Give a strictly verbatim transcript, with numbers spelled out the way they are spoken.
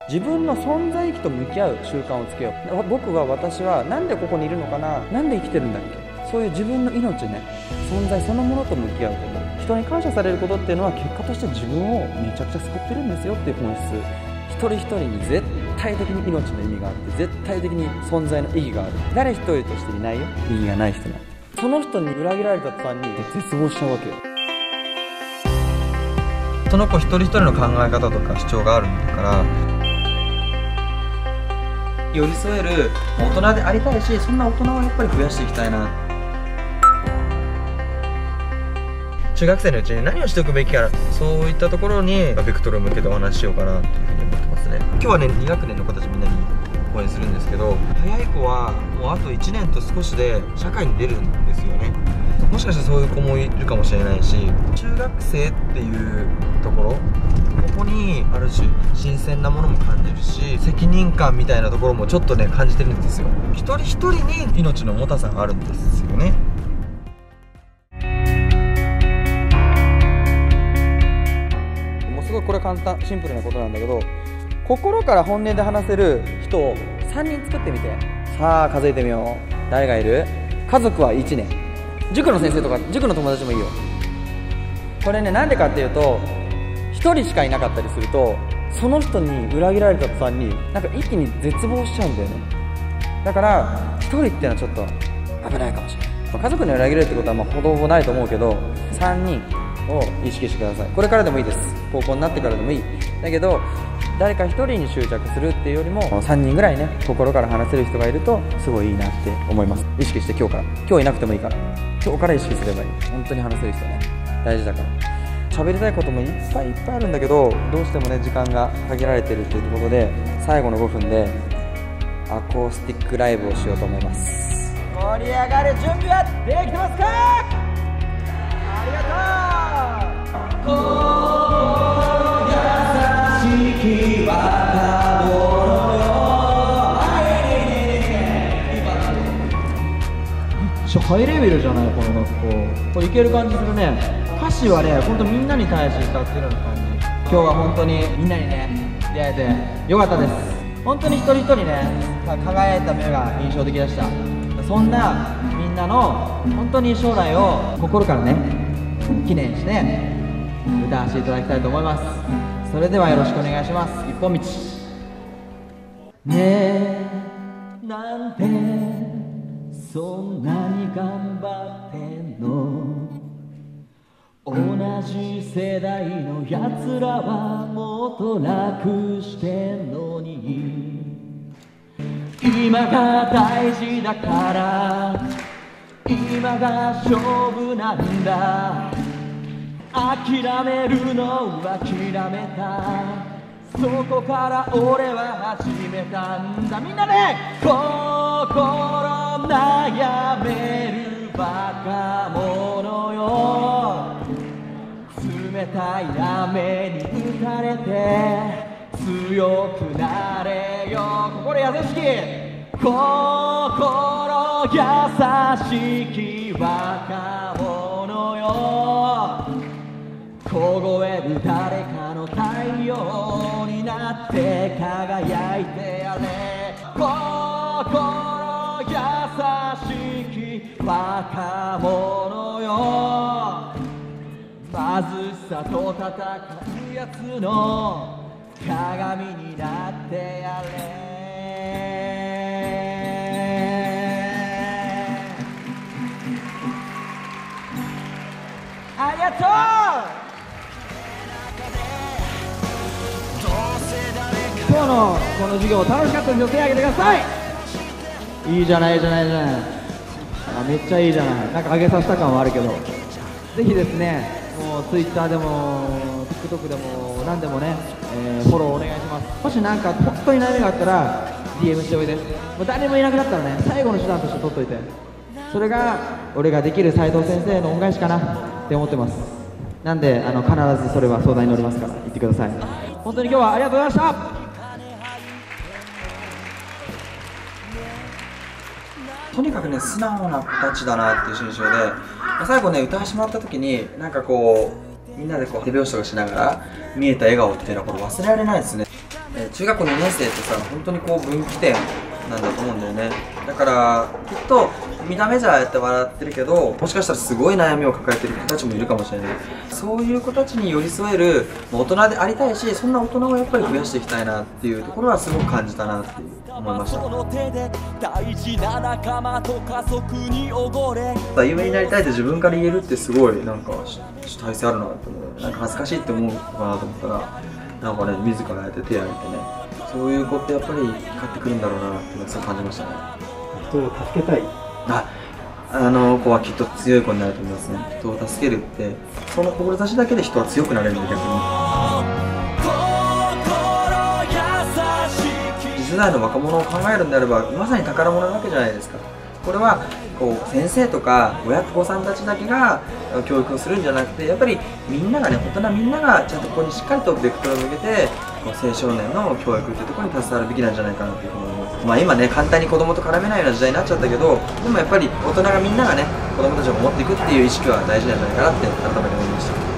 自分の存在意義と向き合う習慣をつけよう。僕は私はなんでここにいるのかな、なんで生きてるんだっけ、そういう自分の命ね、存在そのものと向き合うこと、人に感謝されることっていうのは結果として自分をめちゃくちゃ救ってるんですよっていう本質。一人一人に絶対的に命の意味があって、絶対的に存在の意義がある。誰一人としていないよ、意義がない人なんて。その人に裏切られた途端に絶望しちゃうわけよ。その子一人一人の考え方とか主張があるんだから、寄り添える大人でありたいし、そんな大人はやっぱり増やしていきたいな。中学生のうちに何をしておくべきか、そういったところにベクトルを向けてお話ししようかなというふうに思ってますね。今日はね、に学年の子たちみんなに講演するんですけど、早い子はもうあといちねんと少しで社会に出るんですよね。もしかしたらそういう子もいるかもしれないし、中学生っていうところ、ここにある種新鮮なものも感じるし、責任感みたいなところもちょっとね感じてるんですよ。一人一人に命の重たさがあるんですよね。もうすごいこれ簡単シンプルなことなんだけど、心から本音で話せる人をさんにん作ってみて。さあ数えてみよう。誰がいる？家族はいちねん。塾の先生とか塾の友達もいいよ。これね、なんでかっていうと、ひとりしかいなかったりすると、その人に裏切られた途端になんか一気に絶望しちゃうんだよね。だからひとりっていうのはちょっと危ないかもしれない。まあ、家族に裏切られるってことはまあほどほどないと思うけど、さんにんを意識してください。これからでもいいです。高校になってからでもいい。だけど誰かひとりに執着するっていうよりも、さんにんぐらいね、心から話せる人がいるとすごいいいなって思います。意識して、今日から、今日いなくてもいいから、今日から意識すればいい。本当に話せる人ね、大事だから。喋りたいこともいっぱいいっぱいあるんだけど、どうしてもね時間が限られてるということで、最後のごふんでアコースティックライブをしようと思います。盛り上がる準備はできてますか？ありがとう。ハイレベルじゃない、この学校。これいける感じするね。歌詞はね、ほんとみんなに対して歌ってるような感じ。今日は本当にみんなにね出会えてよかったです。本当に一人一人ね輝いた目が印象的でした。そんなみんなの本当に将来を心からね記念して歌わせていただきたいと思います。それではよろしくお願いします。一本道。ねえなんでそんなに頑張ってんの？同じ世代のやつらはもっと楽してんのに、今が大事だから今が勝負なんだ。諦めるのは諦めた、そこから俺は始めたんだ。みんなで心悩めるバカ者よ、冷たい雨に打たれて強くなれよ。心優しき心優しきバカ者よ、凍える誰かの太陽になって輝いてやれ。心優しきバカ者よ、貧しさと戦うやつの鏡になってやれ。ありがとう。今日のこの授業楽しかったですよ。手挙げてください。いいじゃないいいじゃないいいじゃない。あ、めっちゃいいじゃない。なんか上げさせた感はあるけど、ぜひですね、もう Twitter でも TikTok でも何でもね、えー、フォローお願いします。もしなんか本当に悩みがあったら ディーエム しておいで。もう誰もいなくなったらね、最後の手段として取っといて、それが俺ができる斉藤先生の恩返しかなって思ってます。なんであの必ずそれは相談に乗りますから言ってください。本当に今日はありがとうございました。とにかくね、素直な子たちだなっていう印象で、最後ね歌わせてもらった時になんかこうみんなでこう手拍子とかしながら見えた笑顔っていうのはこれ忘れられないですね。えー、 中学校にねん生ってさ、本当にこう分岐点なんだと思うんだよね。だからきっと見た目じゃやって笑ってるけど、もしかしたらすごい悩みを抱えてる子たちもいるかもしれない。そういう子たちに寄り添える大人でありたいし、そんな大人をやっぱり増やしていきたいなっていうところはすごく感じたなって思いました。有名になりたいって自分から言えるってすごいなんか主体性あるなって思う。なんか恥ずかしいって思うのかなと思ったら、なんかね、自らやって手を挙げてね、そういう子ってやっぱり光ってくるんだろうなってすごい感じましたね。 人を助けたい。 あ、あの子はきっと強い子になると思いますね。人を助けるって、その志だけで人は強くなれるんで、逆に。次世代の若者を考えるんであれば、まさに宝物なわけじゃないですか。これはこう先生とか親御さんたちだけが教育をするんじゃなくて、やっぱりみんながね、大人みんながちゃんとここにしっかりとベクトルを向けて、こう青少年の教育っていうところに携わるべきなんじゃないかなというふうに思います。まあ今ね、簡単に子供と絡めないような時代になっちゃったけど、でもやっぱり大人がみんながね、子供たちを守っていくっていう意識は大事なんじゃないかなって改めて思いました。